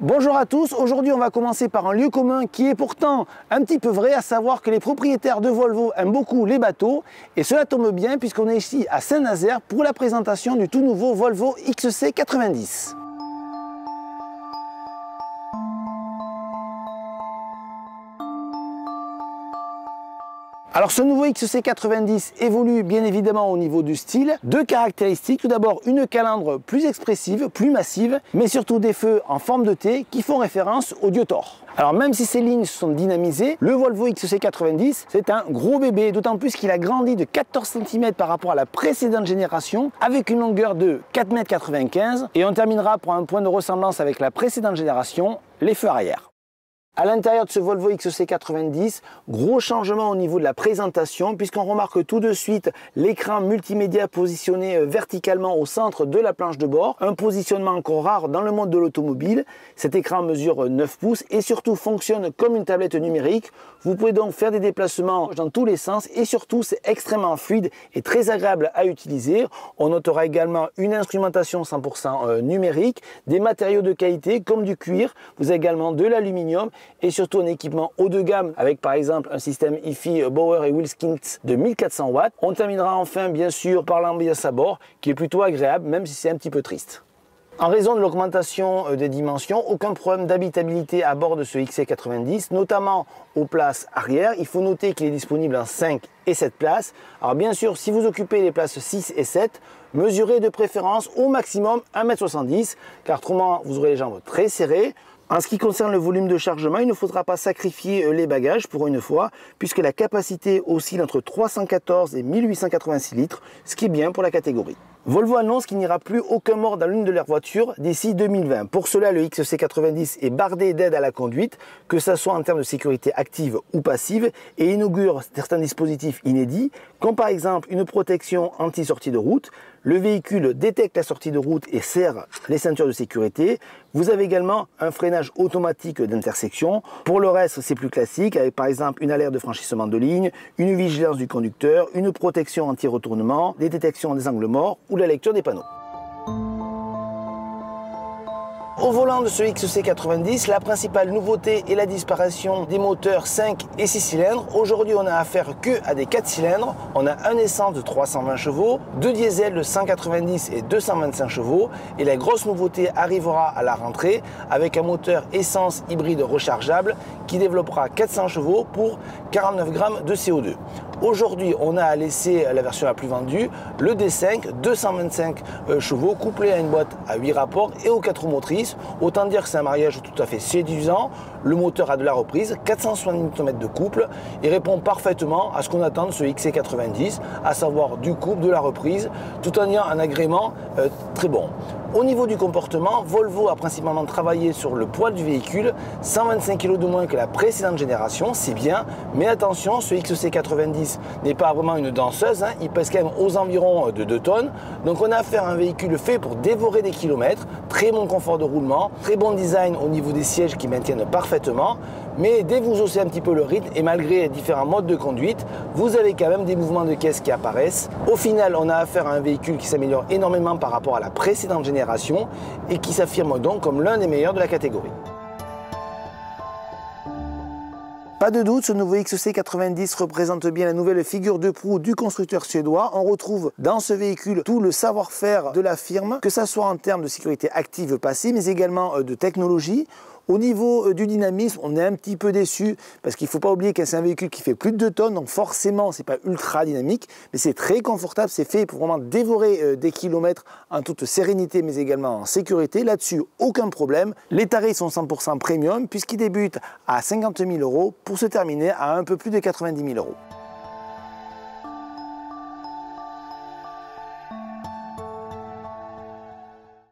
Bonjour à tous, aujourd'hui on va commencer par un lieu commun qui est pourtant un petit peu vrai, à savoir que les propriétaires de Volvo aiment beaucoup les bateaux et cela tombe bien puisqu'on est ici à Saint-Nazaire pour la présentation du tout nouveau Volvo XC90. Alors ce nouveau XC90 évolue bien évidemment au niveau du style. Deux caractéristiques, tout d'abord une calandre plus expressive, plus massive, mais surtout des feux en forme de T qui font référence au dieu Thor. Alors même si ces lignes sont dynamisées, le Volvo XC90 c'est un gros bébé, d'autant plus qu'il a grandi de 14 cm par rapport à la précédente génération, avec une longueur de 4,95 m, et on terminera pour un point de ressemblance avec la précédente génération, les feux arrière. À l'intérieur de ce Volvo XC90, gros changement au niveau de la présentation puisqu'on remarque tout de suite l'écran multimédia positionné verticalement au centre de la planche de bord. Un positionnement encore rare dans le monde de l'automobile. Cet écran mesure 9 pouces et surtout fonctionne comme une tablette numérique. Vous pouvez donc faire des déplacements dans tous les sens et surtout c'est extrêmement fluide et très agréable à utiliser. On notera également une instrumentation 100% numérique, des matériaux de qualité comme du cuir. Vous avez également de l'aluminium et surtout un équipement haut de gamme avec par exemple un système hi-fi Bauer et Wilkins de 1400 watts. On terminera enfin bien sûr par l'ambiance à bord qui est plutôt agréable même si c'est un petit peu triste. En raison de l'augmentation des dimensions, aucun problème d'habitabilité à bord de ce XC90, notamment aux places arrière. Il faut noter qu'il est disponible en 5 et 7 places. Alors bien sûr, si vous occupez les places 6 et 7, mesurez de préférence au maximum 1,70 m, car autrement vous aurez les jambes très serrées. En ce qui concerne le volume de chargement, il ne faudra pas sacrifier les bagages pour une fois, puisque la capacité oscille entre 314 et 1886 litres, ce qui est bien pour la catégorie. Volvo annonce qu'il n'y aura plus aucun mort dans l'une de leurs voitures d'ici 2020. Pour cela, le XC90 est bardé d'aides à la conduite, que ce soit en termes de sécurité active ou passive, et inaugure certains dispositifs inédits, comme par exemple une protection anti-sortie de route. Le véhicule détecte la sortie de route et serre les ceintures de sécurité. Vous avez également un freinage automatique d'intersection. Pour le reste, c'est plus classique, avec par exemple une alerte de franchissement de ligne, une vigilance du conducteur, une protection anti-retournement, des détections des angles morts ou la lecture des panneaux. Au volant de ce XC90, la principale nouveauté est la disparition des moteurs 5 et 6 cylindres. Aujourd'hui, on n'a affaire que à des 4 cylindres. On a un essence de 320 chevaux, deux diesels de 190 et 225 chevaux. Et la grosse nouveauté arrivera à la rentrée avec un moteur essence hybride rechargeable qui développera 400 chevaux pour 49 grammes de CO2. Aujourd'hui, on a laissé la version la plus vendue, le D5, 225 chevaux, couplé à une boîte à 8 rapports et aux 4 roues motrices. Autant dire que c'est un mariage tout à fait séduisant. Le moteur a de la reprise, 470 Nm de couple. Il répond parfaitement à ce qu'on attend de ce XC90, à savoir du couple, de la reprise, tout en ayant un agrément très bon. Au niveau du comportement, Volvo a principalement travaillé sur le poids du véhicule, 125 kg de moins que la précédente génération, c'est bien, mais attention, ce XC90 n'est pas vraiment une danseuse, il pèse quand même aux environs de 2 tonnes, donc on a affaire à un véhicule fait pour dévorer des kilomètres, très bon confort de roulement, très bon design au niveau des sièges qui maintiennent parfaitement, mais dès que vous haussez un petit peu le rythme et malgré différents modes de conduite, vous avez quand même des mouvements de caisse qui apparaissent. Au final, on a affaire à un véhicule qui s'améliore énormément par rapport à la précédente génération et qui s'affirme donc comme l'un des meilleurs de la catégorie. Pas de doute, ce nouveau XC90 représente bien la nouvelle figure de proue du constructeur suédois. On retrouve dans ce véhicule tout le savoir-faire de la firme, que ce soit en termes de sécurité active passive, mais également de technologie. Au niveau du dynamisme, on est un petit peu déçu parce qu'il ne faut pas oublier que c'est un véhicule qui fait plus de 2 tonnes, donc forcément, c'est pas ultra dynamique, mais c'est très confortable, c'est fait pour vraiment dévorer des kilomètres en toute sérénité, mais également en sécurité. Là-dessus, aucun problème. Les tarifs sont 100% premium puisqu'ils débutent à 50 000 € pour se terminer à un peu plus de 90 000 €.